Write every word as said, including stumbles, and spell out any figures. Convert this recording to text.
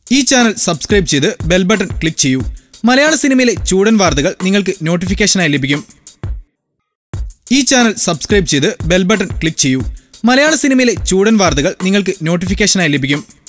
ഈ channel subscribe ചെയ്ത് bell button click ചെയ്യൂ. മലയാള സിനിമയിലെ ചൂടൻ വാർത്തകൾ നിങ്ങൾക്ക് നോട്ടിഫിക്കേഷനായി ലഭിക്കും. ഈ ചാനൽ സബ്സ്ക്രൈബ് ചെയ്ത് ബെൽ ബട്ടൺ ക്ലിക്ക് ചെയ്യൂ. മലയാള സിനിമയിലെ ചൂടൻ വാർത്തകൾ നിങ്ങൾക്ക് നോട്ടിഫിക്കേഷനായി ലഭിക്കും.